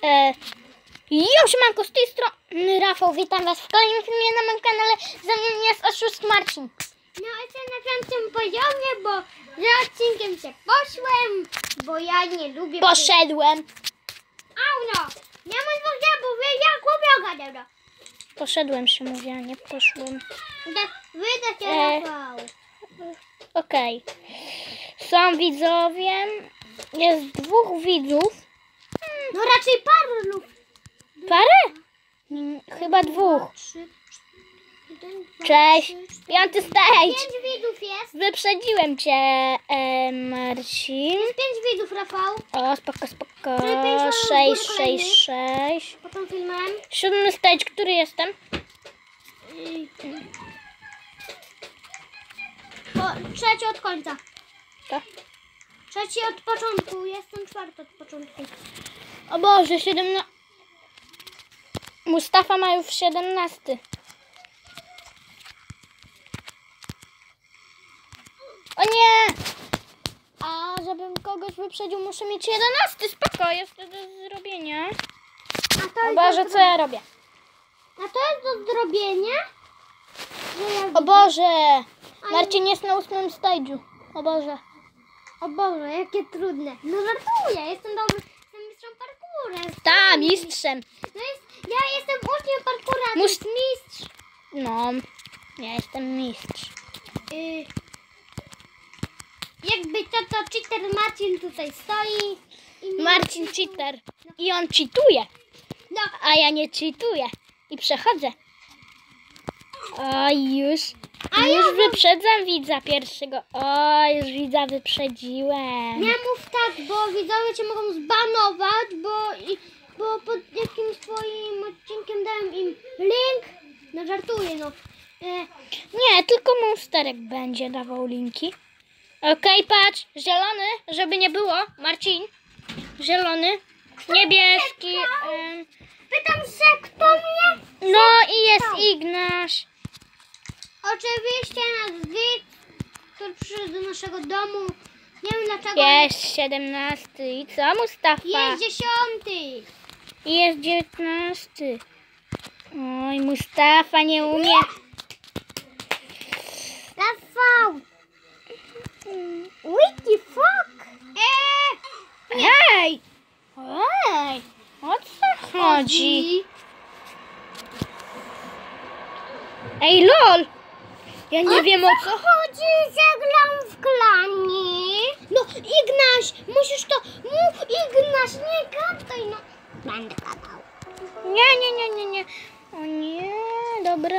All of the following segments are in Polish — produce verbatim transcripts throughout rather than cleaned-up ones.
E, już manko z tej strony Rafał, witam was w kolejnym filmie na moim kanale. Za mną jest oszust Marcin. No jestem na piątym poziomie, bo za odcinkiem się poszłem, bo ja nie lubię... Poszedłem. Auno! Nie mam dwóch zębów, ja chłopią gadam. Poszedłem się mówię, a nie poszłem. Wyda się E. Rafał. Okej. Są widzowie. Jest dwóch widzów. No raczej paru lub... Parę? Mm, Chyba dwóch. Trzy, jeden, dwa, Cześć. trzy, cztery, Piąty stage. Pięć widzów jest. Wyprzedziłem cię, e, Marcin. Pięć widzów, Rafał. O, spoko, spoko. Czyli pięć mam Sześć, góry sześć, sześć. Potem filmem. Siódmy stage, który jestem? O, trzeci od końca. To. Trzeci od początku. Jestem czwarty od początku. O Boże, siedemnasty. Mustafa ma już siedemnasty. O nie! A żebym kogoś wyprzedził, muszę mieć jedenasty. Spoko, jest to do zrobienia. A to O jest Boże, do co ja robię? A to jest do zrobienia? Że ja O Boże! Marcin jest na ósmym stage'u. O Boże. O Boże, jakie trudne. No żartuję, jestem dobry, jestem mistrzem parkoura. Ta, mistrzem. No jest, ja jestem uczniem parkoura, to Mus- jest mistrz. No, ja jestem mistrz. Y, jakby to, to cheater Marcin tutaj stoi. I mi- Marcin cheater. I on cheatuje. No, A ja nie cheatuję. I przechodzę. O, już. A ja już wam- wyprzedzam widza pierwszego. O, już widza wyprzedziłem. nie mów tak, bo widzowie cię mogą zbanować, bo, i, bo pod jakimś twoim odcinkiem dałem im link. No żartuję, no. E, Nie, tylko Monsterek będzie dawał linki. Okej, patrz. Zielony, żeby nie było. Marcin. Zielony. Niebieski. em, pytam się, kto mnie? No i jest Ignasz. Oczywiście nas widz, który przyszedł do naszego domu. Nie wiem dlaczego. Jest siedemnasty. I co, Mustafa? Jest dziesiąty. I jest dziewiętnasty. Oj, Mustafa nie umie. Rafał. What the fuck? Eee, Hej! Ej! O co chodzi? Ej, lol! Ja nie wiem o co chodzi. chodzi, zagram w klanie. No Ignaś, musisz to... Mów Ignaś, nie gadaj, no. Będę gadał. Nie, nie, nie, nie, nie. O nie, dobra.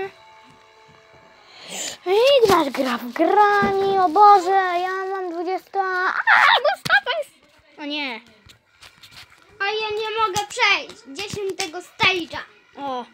Ignaś gra w grani, o Boże, ja mam dwudziesta. A, Mustafa jest... O nie. A ja nie mogę przejść dziesiątego stage'a. O.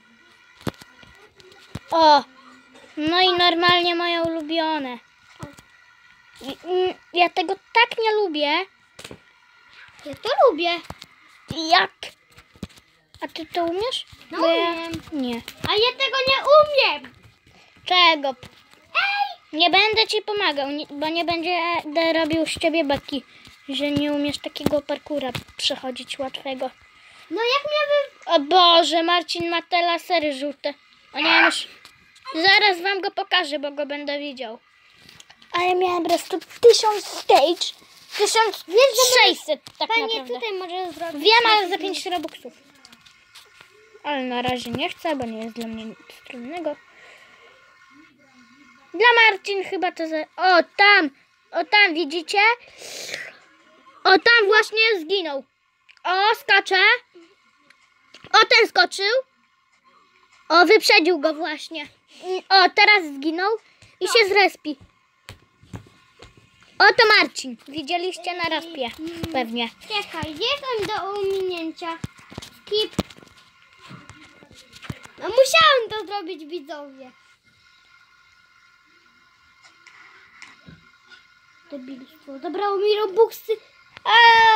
O. No i normalnie moje ulubione. I- mm, Ja tego tak nie lubię. Ja to lubię. Jak? A ty to umiesz? No Bo ja- umiem. Nie. A ja tego nie umiem. Czego? Ej! Nie będę ci pomagał, nie- bo nie będę robił z ciebie beki, że nie umiesz takiego parkura przechodzić łatwego. No jak mnie wy... O Boże, Marcin ma te lasery żółte. O nie, już... Zaraz wam go pokażę, bo go będę widział. A ja miałem po prostu tysiąc stage. Tysiąc sześćset tak Panie naprawdę. tutaj może zrobić... Wiem, ale za pięć robuxów. Ale na razie nie chcę, bo nie jest dla mnie nic trudnego. Dla Marcin chyba to za... O, tam! O, tam, widzicie? O, tam właśnie zginął. O, skacze. O, ten skoczył. O, wyprzedził go właśnie. O, teraz zginął i się zrespi. O, to Marcin. Widzieliście na raspie. Pewnie. Czekaj, jestem do uminięcia. Skip. No musiałem to zrobić, widzowie. Debilstwo. Zabrało mi robuxy. O!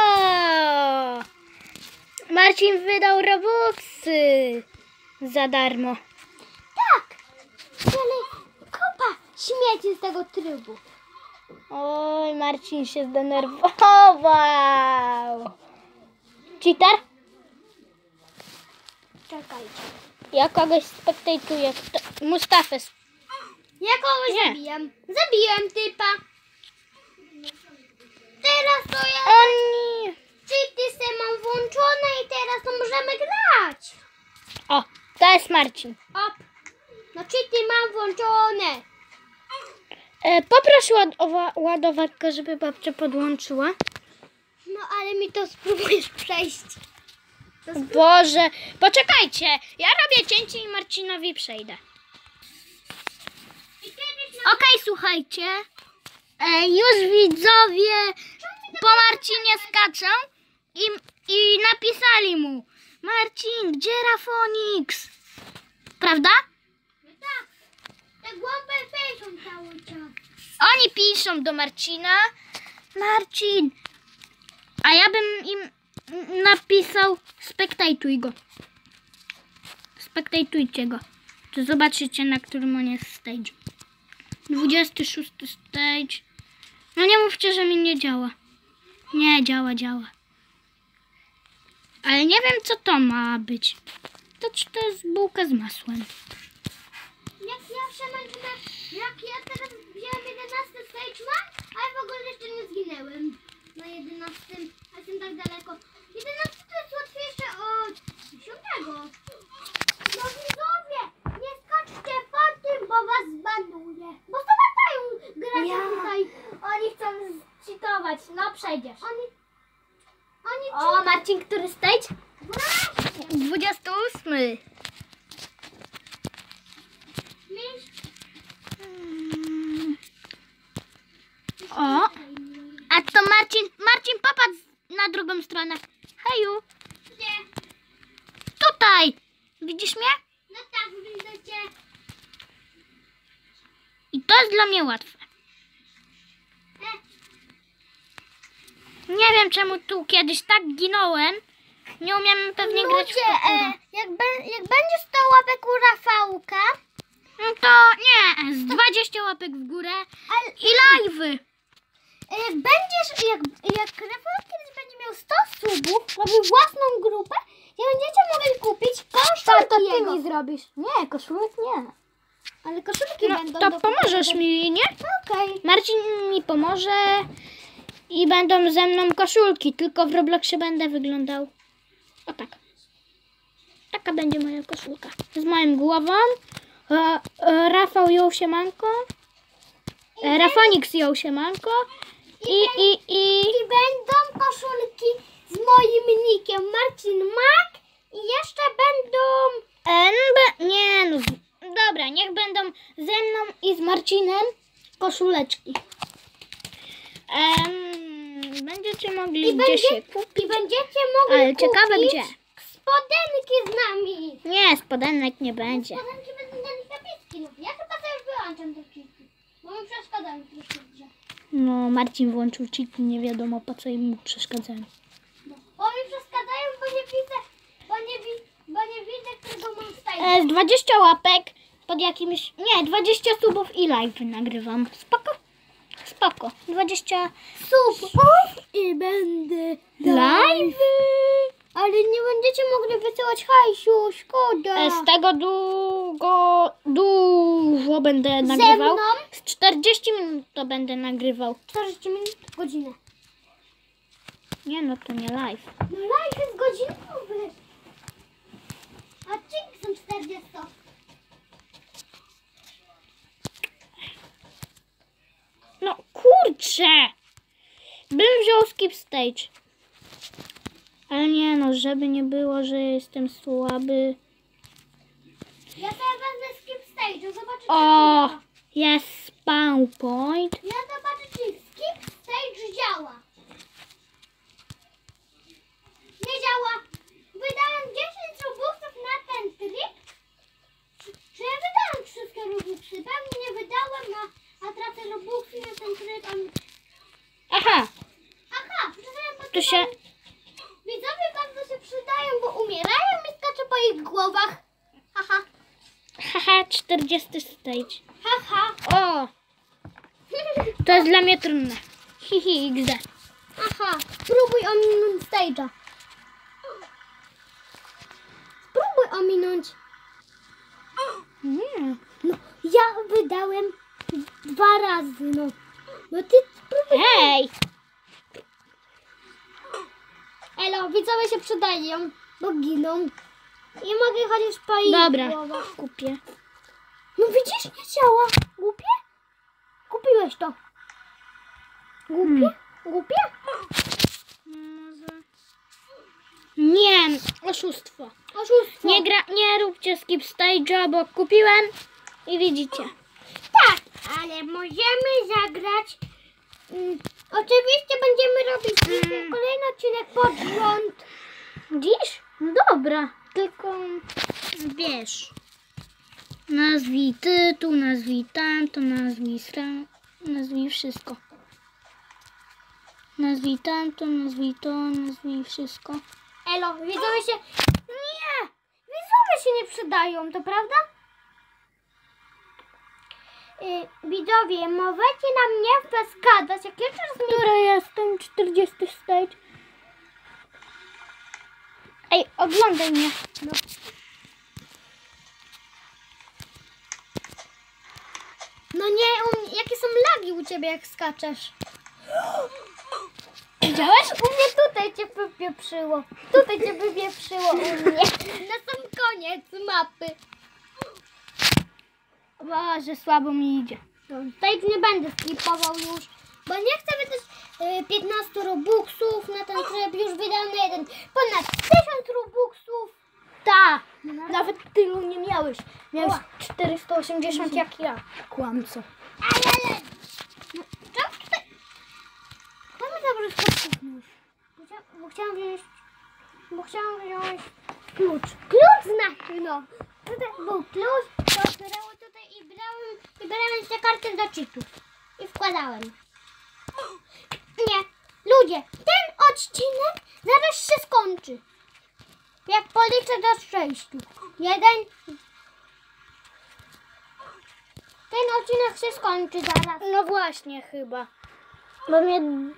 Marcin wydał robuxy za darmo. Tak. Ale kopa śmieci z tego trybu. Oj, Marcin się zdenerwował. Cheater? Czekajcie. Ja kogoś spektatuję. Kto- Mustafę. sp- Ja kogoś Nie. zabiłem. Zabiłem typa. Teraz to ja O nie! cheaty se mam włączone i teraz to możemy grać. O, to jest Marcin. Op. No cheaty mam włączone. E, poproś ład- owa- ładowarkę, żeby babcia podłączyła. No ale mi to spróbujesz przejść. To spró- Boże, poczekajcie. Ja robię cięcie i Marcinowi przejdę. I kiedyś na... Okej, słuchajcie. E, już widzowie po Marcinie skaczą i, i napisali mu: Marcin, gdzie Rafonix? Prawda? No tak. Te głowy piszą cały czas. Oni piszą do Marcina: Marcin. A ja bym im napisał: spektatuj go. Spektatujcie go. To zobaczycie, na którym on jest stage. dwudziesty szósty stage. No nie mówcie, że mi nie działa. Nie, działa, działa. Ale nie wiem, co to ma być. To czy to jest bułka z masłem? Jak ja przemęczę na... Jak ja teraz wziąłem jedenasty stage mam, a ja w ogóle jeszcze nie zginęłem. Na jedenastym, a jestem tak daleko. jedenasty to jest łatwiejsze od dziesiątego. No widzowie, nie skoczcie po tym, bo was zbanuję. Bo to latają gracze tutaj. Oni chcą cheatować. No przejdziesz. Oni... Oni O, Marcin, który stage? Właśnie. dwudziesty ósmy. Miś... O, a to Marcin, Marcin, popatrz na drugą stronę. Heju, Gdzie? tutaj. Widzisz mnie? No tak, widzę cię. I to jest dla mnie łatwe. E, Nie wiem, czemu tu kiedyś tak ginąłem. Nie umiem pewnie grać w Ludzie, komputer. e, jak, be, jak będzie sto łapek u Rafałka, No to nie, z dwadzieścia łapek w górę ale i live'y. e, jak będziesz, jak, jak Rafał kiedyś będzie miał sto subów, robił własną grupę i będziecie mogli kupić koszulki jego. zrobisz. Nie, koszulek nie. Ale koszulki No będą to do pomożesz kupienia. mi, nie? Okej. Marcin mi pomoże i będą ze mną koszulki, tylko w Robloxie będę wyglądał o tak. Taka będzie moja koszulka. Z moją głową. E, e, Rafał ją siemanko. E, Rafonix ją siemanko. I, i, i... I będą koszulki z moim nickiem Marcin Mak i jeszcze będą... N B... Nie no. z- Dobra, niech będą ze mną i z Marcinem koszuleczki. Em, będziecie mogli I, gdzie będzie, się kupić. I będziecie mogli Ale ciekawe kupić gdzie. spodenki z nami. Nie, spodenek nie będzie. Spodenki będą dla nich napiski. No. Ja chyba sobie już wyłączam te cheaty, bo mi przeszkadzają troszkę w grze. No, Marcin włączył cheaty, nie wiadomo po co im przeszkadzają. No. Bo mi przeszkadzają, bo nie widzę, bo nie, wi, bo nie widzę, którego mam stajnia. E, z dwadzieścia łapek pod jakimś... Nie, dwadzieścia subów i live nagrywam. Spoko? Spoko. dwadzieścia Subów i będę live. Ale nie będziecie mogli wysyłać hajsiu, szkoda. E, z tego długo, dużo będę nagrywał. mną? Z czterdzieści minut to będę nagrywał. czterdzieści minut, godzinę. Nie no, to nie live. No live jest godzinowy. A odcinki są czterdzieści. No kurczę. Bym wziął skip stage. Ale nie no, żeby nie było, że jestem słaby. Ja sobie wezmę skip stage, zobaczycie. O, jak działa. jest spawn point. Ja zobaczę, czy skip stage działa. Nie działa. Wydałem dziesięć robuxów na ten trik. Czy, czy ja wydałem wszystkie robuxy? Pewnie nie wydałem, a, a tracę robuxy na ten trik. a- Aha, Aha, przydałem po tu się... Widzowie bardzo się przydają, bo umierają i skaczę po ich głowach. Haha, Haha, czterdziesty stage. haha. O, to jest dla mnie trudne. Hihi, X D. Aha, spróbuj ominąć stage'a. Spróbuj ominąć? Nie. No, ja wydałem dwa razy, no. No ty spróbuj. Hej! Elo, widzowie się przydają, bo giną. I mogę chodzić po ich Dobra, głowach. kupię. No widzisz, nie działa. Głupie? Kupiłeś to. Głupie? Hmm. Głupie? Może... Nie, oszustwo. Oszustwo. Nie, gra, nie róbcie skip stage'a, bo kupiłem i widzicie. Tak, ale możemy zagrać. Mm, oczywiście będziemy robić dzisiaj Mm. kolejny odcinek pod rząd. Dziś? No dobra, tylko wiesz. Nazwij tytuł, nazwij tamto, nazwij stran, nazwij wszystko. Nazwij tamto, nazwij to, nazwij wszystko. Elo, widzowie się... Nie! Widzowie się nie przydają, to prawda? Yy, widzowie, możecie na mnie wskazać, jak jeszcze raz mi... Która jestem? czterdziesty stage. Ej, oglądaj mnie. No. No nie, u mnie, jakie są lagi u ciebie, jak skaczesz? Widziałeś? U mnie tutaj cię wypieprzyło. Tutaj cię wypieprzyło u mnie. Na sam koniec mapy. Boże, słabo mi idzie. No, tutaj nie będę sklipował już, bo nie chcę wydać y, piętnaście robuxów na ten tryb. Już wydałem na jeden ponad tysiąc robuxów. Ta, No. nawet tylu nie miałeś. Miałeś Ła. czterysta osiemdziesiąt jak ja. Kłamco. Ale, ale... No, czemu tutaj... Kto mi zabrał sklepów nóż? Bo chciałam, bo chciałam wziąć... Bo chciałam wziąć klucz. Klucz znaczy, no. Tutaj był klucz, to otwierało tutaj i brałem, i brałem jeszcze kartę do cheatów. I wkładałem. Nie. Ludzie, ten odcinek zaraz się skończy. Jak policzę do sześciu. Jeden. Ten odcinek się skończy zaraz. No właśnie chyba. Bo mnie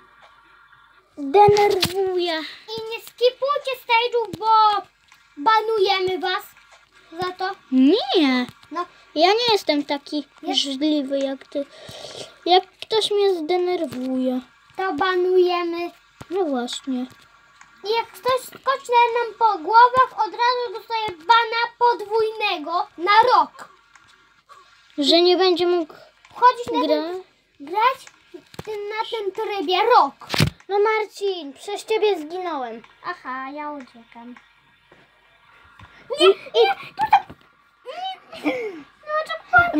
denerwuje. I nie skipujcie stage'u, bo banujemy was za to. Nie. No, Ja nie jestem taki Jest- żliwy jak ty. Jak ktoś mnie zdenerwuje. to banujemy. No właśnie. I jak ktoś skoczy nam po głowach, od razu dostaje bana podwójnego na rok. Że nie będzie mógł Wchodzić na grać. ten, grać tym- na tym trybie rok. No Marcin, przez ciebie zginąłem. Aha, ja uciekam. Nie, nie, tutaj... No, to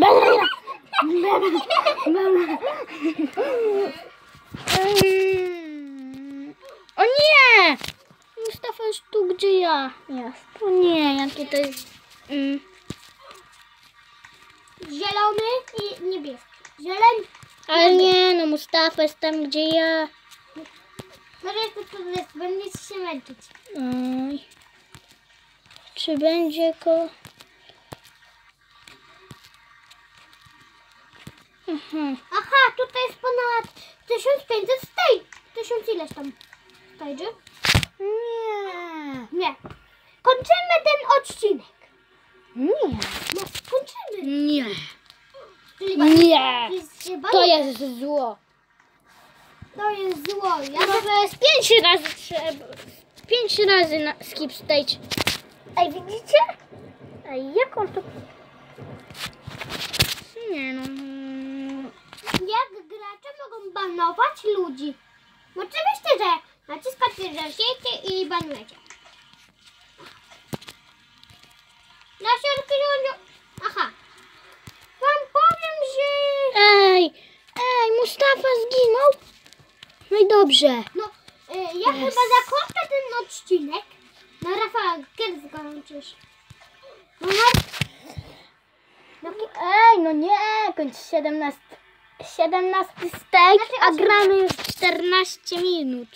Mm. O nie! Mustafa jest tu, gdzie ja. Jest. O nie, jakie to jest... Mm. zielony i niebieski. Zieleń. Ale nie, no Mustafa jest tam, gdzie ja. Może jeszcze tu jest, będziecie się męczyć. Oj. Czy będzie ko... Aha. Aha, tutaj jest ponad tysiąc pięćset stage. Tysiąc ileś tam stage'y? Nie. Nie. Kończymy ten odcinek. Nie. No, kończymy. Nie. Czyli Nie. jest się To bawię. jest zło. To jest zło. Ja Ja może z pięć razy trzeba. Pięć razy na skip stage. Ej, widzicie? Ej, jak on to... Nie no. mm, Jak gracze mogą banować ludzi? Oczywiście, że naciskacie, że siecie i banujecie. Na środku rządu... Aha. Wam powiem, że... Ej, ej, Mustafa zginął. No i dobrze. No, y, ja Yes. chyba zakończę ten odcinek. No Rafał, kiedy skończysz? No, na... No, ej, no nie, kończ siedemnasty. siedemnasty stage, Znaczy, a osiem- gramy już czternaście minut.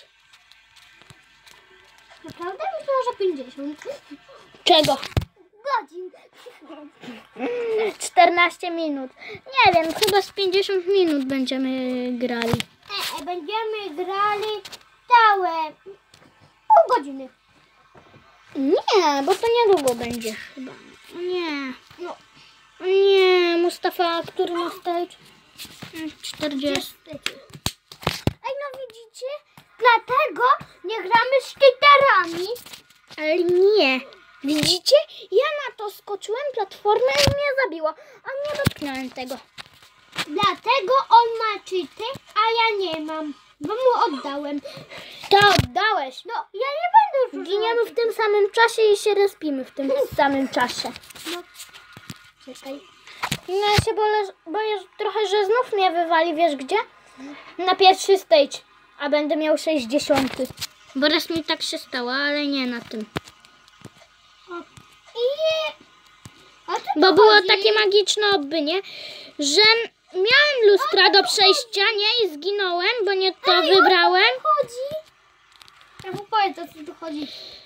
Naprawdę myślałam, że pięćdziesiąt Czego? godzin. czternaście minut. Nie wiem, chyba z pięćdziesiąt minut będziemy grali. E, e, będziemy grali całe pół godziny. Nie, bo to niedługo będzie chyba. Nie. No. Nie, Mustafa, który ma stage? czterdzieści. Ej, no widzicie? Dlatego nie gramy z cheaterami. Ale nie. Widzicie? Ja na to skoczyłem, platformę i mnie zabiło. A nie dotknąłem tego. Dlatego on ma cheaty, a ja nie mam. Bo mu oddałem. To oddałeś. No, ja nie będę już Giniemy w tym samym czasie i się respimy w tym samym czasie. No, czekaj. No ja się boję, boję trochę, że znów mnie wywali, wiesz gdzie? Na pierwszy stage, a będę miał sześćdziesiąty. Bo raz mi tak się stało, ale nie na tym. I... O co tu Bo było chodzi? takie magiczne obby, nie? Że miałem lustra do przejścia, nie? I zginąłem, bo nie to Ej, wybrałem. O co tu chodzi? Ja mu powiem, o co tu chodzi.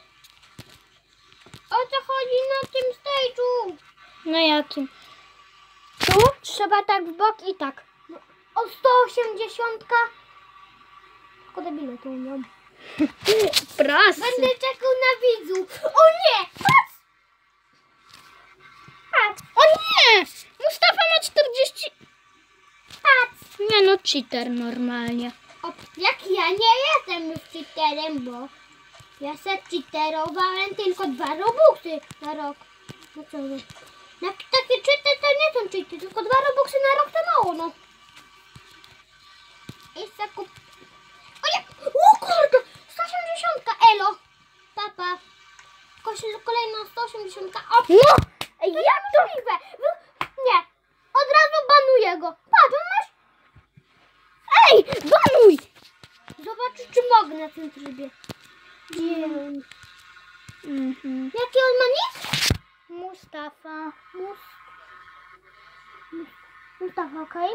O co chodzi na tym stage'u? No jakim? Tu trzeba tak w bok i tak. No, o sto osiemdziesiąt. Tylko debile tu umiał. Proste. Będę czekał na widzów. O nie! Patrz! Patrz! O nie! Mustafa ma czterdzieści. Patrz! Nie no, cheater normalnie. O, jak ja nie jestem już cheaterem, bo ja se cheaterowałem tylko dwa robuxy na rok. No co no? Jak takie cheaty to nie są cheaty, tylko dwa robuxy na rok to mało, no. I se kup... O nie! O kurde! sto osiemdziesiąt, elo! Papa. Kosi- Kolejna sto osiemdziesiąt. O, No! Ej, to jak to? niemożliwe! Wy- Nie! Od razu banuję go. Patrz, on masz... Ej, banuj! Zobacz, czy mogę na tym trybie. Gdzie on? Mhm. Jaki on ma nick? Mustafa. Mus... Mustafa, okej?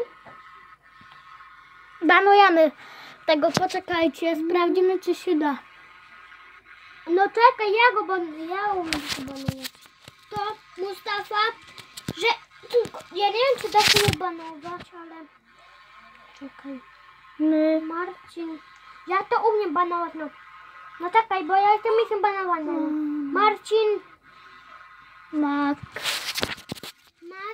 Banujemy tego, poczekajcie, sprawdzimy czy się da. No czekaj, ja go banuję. Ja umiem go banuję. To Mustafa, że... Tylko, ja nie wiem, czy da się je banować, ale... Czekaj. My. Marcin. Ja to umiem banować, no. No czekaj, bo ja jestem misją banowania. Mm. Marcin. Mak. Mac.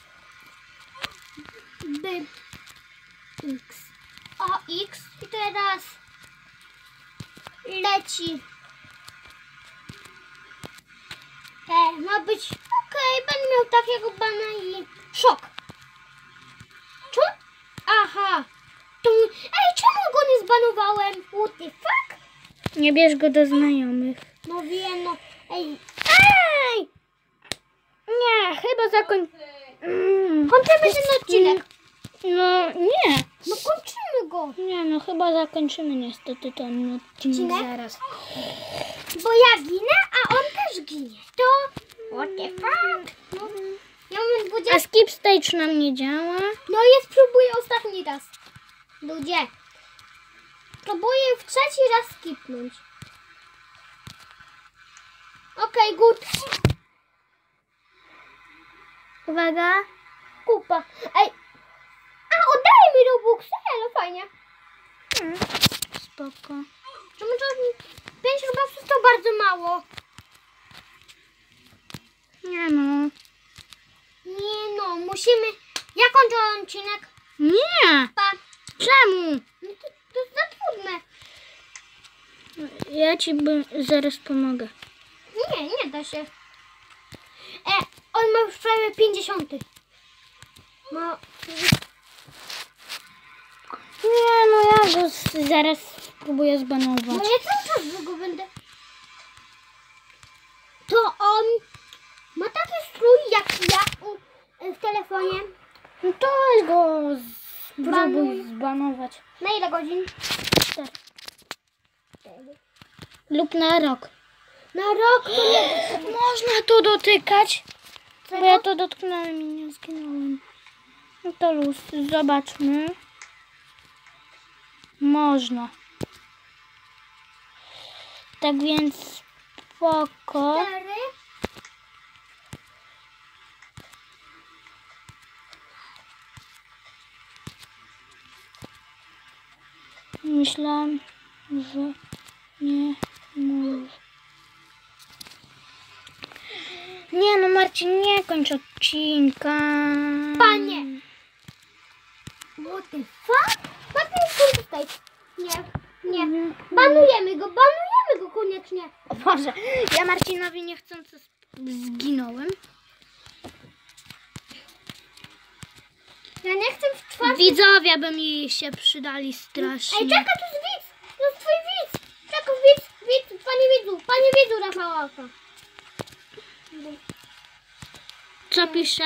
B. X. O, X. I teraz leci. E, ma być... Okej, będę miał takiego bana i... Szok. Czemu? Aha. To... Ej, czemu go nie zbanowałem? What the fuck? Nie bierz go do znajomych. No wiem, no. Ej, Ej! Nie, chyba zakoń... Mm. kończymy ten odcinek. No nie. No kończymy go. Nie no, chyba zakończymy niestety ten odcinek Odcinek? zaraz. Bo ja ginę, a on też ginie. To... What the fuck? No, ja mam A dwadzieścia... skip stage nam nie działa. No ja spróbuję ostatni raz. Ludzie. Próbuję w trzeci raz skipnąć. Okej, good. Uwaga. Kupa. Ej. A, oddaj mi Robux. Ale fajnie. Hmm. Spoko. Czemu to pięć Robuxów to bardzo mało? Nie no. Nie no, musimy... Ja kończę odcinek. Nie. Pa. Czemu? No to, to jest za trudne. Ja ci by zaraz pomogę. Nie, nie da się. E, on ma już prawie pięćdziesiąty. No, Nie no, ja go z- zaraz spróbuję zbanować. no ja cały czas go będę. To on ma taki strój jak ja u, w telefonie. No to weź go spróbuj Banuj. zbanować. Na ile godzin? Cztery. Lub na rok. Na rok to nie. Można to dotykać. Bo Czego? ja to dotknąłem i nie zginąłem. No to luz. Zobaczmy. Można. Tak więc spoko. Cztery. Myślałam, że nie może. Nie no Marcin, nie kończ odcinka. Panie! What the fuck? Papier tutaj. Nie, nie. Banujemy go, banujemy go koniecznie. O Boże, ja Marcinowi niechcący zginąłem. Ja nie chcę w twarz. Widzowie by mi się przydali strasznie. Ej, czekaj, tu jest widz! To jest twój widz! Czekaj, widz, widz, panie widzu, panie widzu Rafałaka. Co pisze?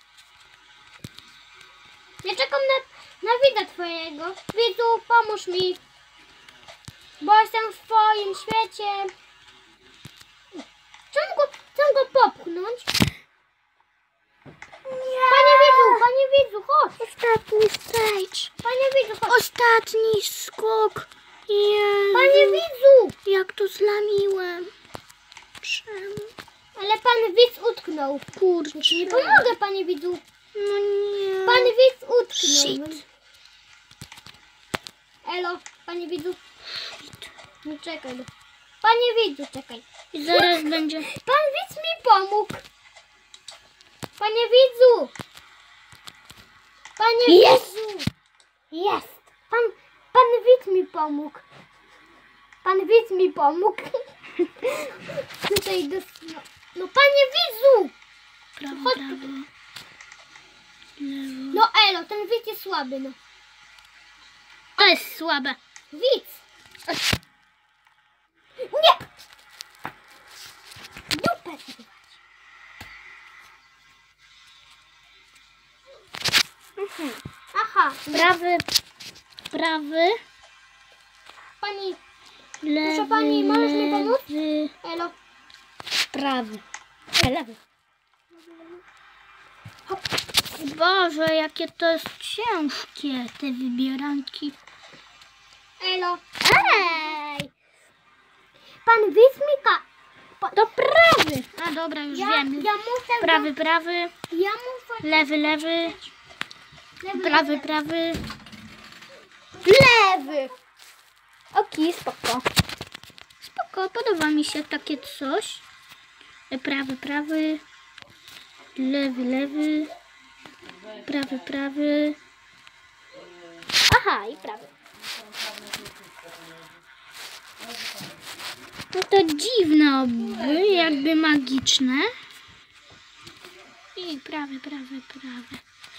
Ja czekam na, na widza twojego. Widzu, pomóż mi. Bo jestem w twoim świecie. Chcę go, chcę go popchnąć. Nie. Panie widzu, panie widzu, chodź. Ostatni stage. Panie widzu, chodź. Ostatni skok. Jezu. Panie widzu. Jak to zlamiłem. Czemu? Ale pan widz utknął. Kurczę. Nie pomogę, panie widzu. No nie. Pan widz utknął. Shit. Elo, panie widzu. Nie czekaj. no. Panie widzu, czekaj. I zaraz będzie. Pan widz mi pomógł. Panie widzu. Panie Jest. widzu. Jest. Pan, pan widz mi pomógł. Pan widz mi pomógł. Tutaj do... No, no panie widzu. Prawo, Chodź prawo. tutaj. Lewo. No elo, ten widz jest słaby, no. To jest słabe. Widz. Nie. Dupę zrywać. Mhm. Aha. Prawy, prawy, Pani, lewy, Proszę pani, możesz mi pomóc? lewy, elo. prawy, e, lewy. Hop. Boże, jakie to jest ciężkie, te wybieranki. Elo. Ej! Pan widz mi ka... Pa... To prawy. A dobra, już Ja, wiem. ja muszę... Prawy, prawy, Ja muszę... lewy, lewy, Lewy, prawy, lewy. prawy, lewy. Okej, spoko. Spoko, podoba mi się takie coś. Prawy, prawy, lewy, lewy, prawy, prawy. Aha, i prawy. No to dziwne oby, jakby magiczne. I prawy, prawy, prawy.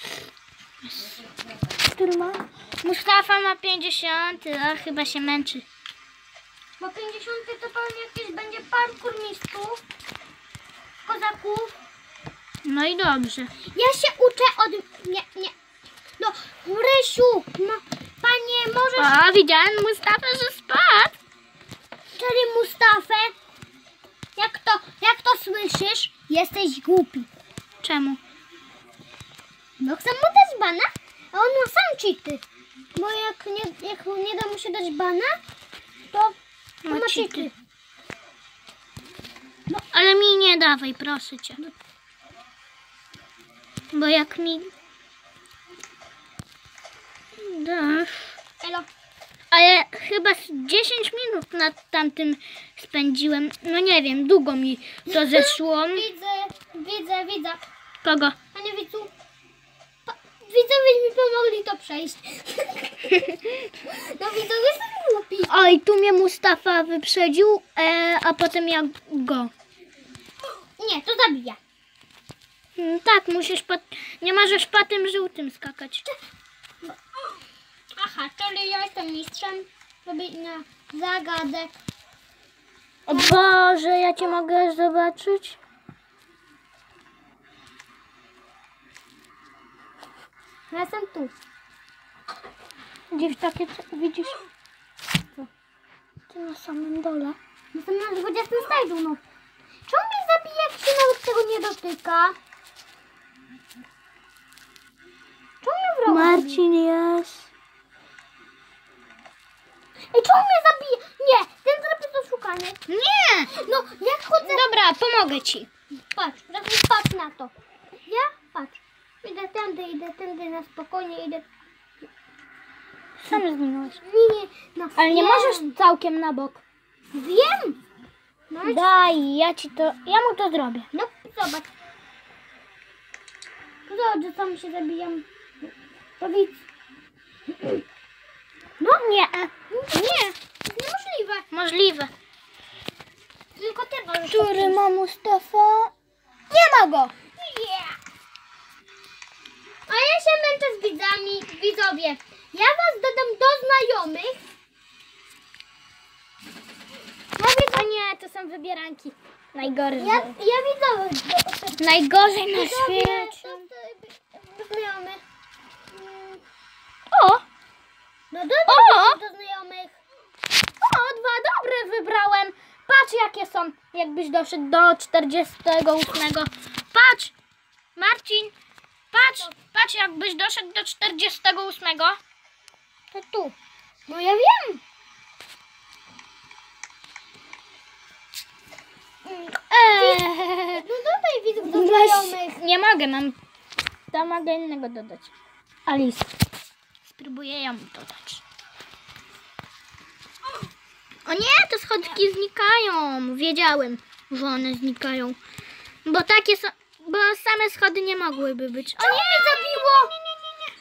Który ma? Mustafa ma pięćdziesiąt, a chyba się męczy. Bo pięćdziesiąty to pewnie jakiś będzie parkour mistrzów. Kozaków. No i dobrze. Ja się uczę od... Nie, nie. No, Rysiu, no, panie, możesz... O, widziałem Mustafę, że spadł. Czyli Mustafę, jak to, jak to słyszysz, jesteś głupi. Czemu? No chcę mu dać bana, a on ma sam cheaty. Bo jak nie, jak nie da mu się dać bana, to Ma ma, ma cheaty. cheaty. Ale mi nie dawaj, proszę cię. Bo jak mi dasz... Elo, Ale chyba z dziesięć minut nad tamtym spędziłem. No nie wiem, długo mi to zeszło. widzę, widzę, widzę. Kogo? Panie widzu, pa, widzowie mi pomogli to przejść. No widzowie są głupi. Oj, tu mnie Mustafa wyprzedził, e, a potem ja go. Nie, to zabija. Mm, tak, musisz po... Nie możesz po tym żółtym skakać. Aha, czyli ja jestem mistrzem robienia zagadek. O Boże, ja cię mogę zobaczyć? Ja jestem tu. Gdzieś takie, co widzisz? Co? Ty na samym dole. Jestem na dwudziestym stage'u, no. Czemu mnie zabije, jak się nawet tego nie dotyka? Czemu mnie wrogo zabije? Marcin jest. Ej, czemu mnie zabije? Nie, ten zrobi to szukanie. Nie! No, jak chodzę... Dobra, pomogę ci. Patrz, Rafał, patrz na to. Ja? Patrz. Idę tędy, idę tędy, na spokojnie, idę... Sam zginąłeś. Nie, nie, no. Ale nie wiem. możesz całkiem na bok. Wiem. No, i- Daj, ja ci to, ja mu to zrobię. no zobacz. Zobacz, że sam się zabijam. Powiedz. No nie. Nie, to niemożliwe. Możliwe. Tylko ty możesz. Który ma Mustafa? Nie ma go. Yeah. A ja się męczę z widzami, widzowie. Ja was dodam do znajomych. O nie, to są wybieranki. Najgorzej. Ja, ja widzowie do, Najgorzej na widzowie świecie. do, do znajomych. Mm, O! No do, O! do znajomych. O, dwa dobre wybrałem. Patrz jakie są, jakbyś doszedł do czterdziestego ósmego. Patrz, Marcin, patrz, patrz jakbyś doszedł do czterdziestego ósmego. To tu. No ja wiem. Eee, No dodaj widzów do znajomych. nie mogę, mam, to mogę innego dodać. Alice. Spróbuję ją dodać. O nie, te schodki znikają. Wiedziałem, że one znikają. Bo takie są, bo same schody nie mogłyby być. O Co nie, mnie zabiło? nie, nie, nie,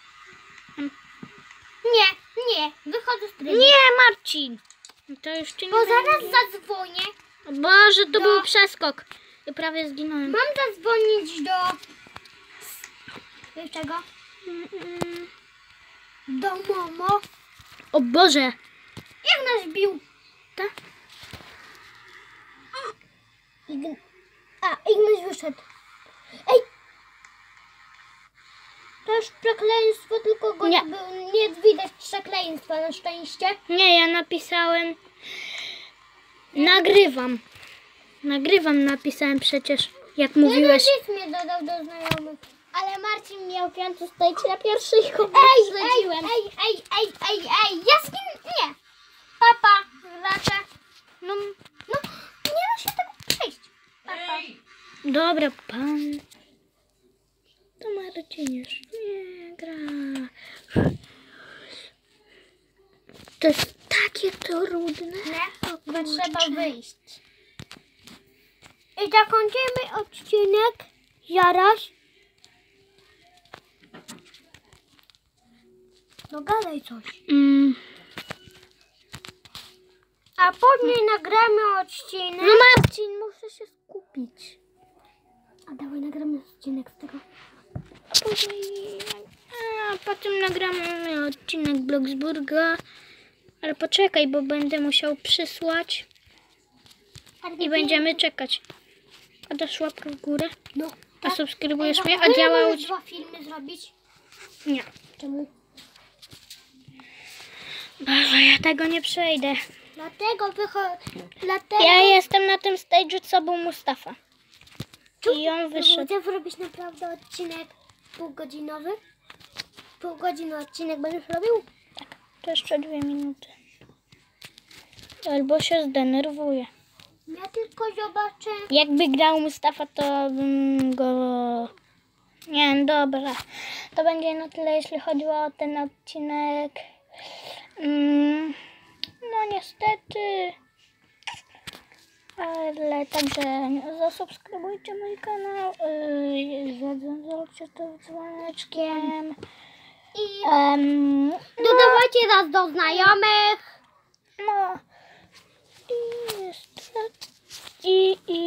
Nie, nie. Wychodzę z trybu. nie. Nie, Marcin. To jeszcze nie Bo zaraz będzie. zadzwonię. O Boże, to Do- był przeskok. I prawie zginąłem. Mam zadzwonić do... Do czego? Mm, mm. Do Momo. O Boże. Jak nas bił? Tak? Ign... A, Ignaś wyszedł. Ej! To już przekleństwo, tylko go Nie. był. Nie widać przekleństwa na szczęście. Nie, ja napisałem. Nagrywam. Nagrywam, napisałem przecież, jak mówiłeś. Jeden dziś mnie dodał do znajomych. Ale Marcin miał piąty stoić na pierwszy i go Ej, ej, śledziłem. ej, ej, ej, ej, ej, ja z kim... Nie. Papa, wraca. No, No, nie da się tego przejść. Papa. dobra, pan. To Marcin już nie gra. To jest takie trudne. Nie, O bo kurczę. trzeba wyjść. I zakończymy odcinek zaraz. No gadaj coś. Mm. A później nagramy odcinek. No Marcin, muszę się skupić. A dawaj nagramy odcinek z tego. A później... A potem nagramy odcinek Bloxburga. Ale poczekaj, bo będę musiał przysłać i będziemy czekać. A dasz łapkę w górę? No. A subskrybujesz Ej, mnie? A możemy działało? dwa filmy zrobić. Nie. Czemu? Boże, ja tego nie przejdę. Dlatego wychodzi. Dlatego. Ja jestem na tym stage'u, co był Mustafa. I on wyszedł. Chcę zrobić naprawdę odcinek półgodzinowy. Pół godziny odcinek będziesz robił? To jeszcze dwie minuty. Albo się zdenerwuję. Ja tylko zobaczę. Jakby grał Mustafa, to bym go... Nie, dobra. To będzie na tyle, jeśli chodziło o ten odcinek. Mm, no niestety. Ale także zasubskrybujcie mój kanał. Yy, Zadzwoncie to dzwoneczkiem. I Um, dodawajcie nas do znajomych. no. I jeszcze... I, i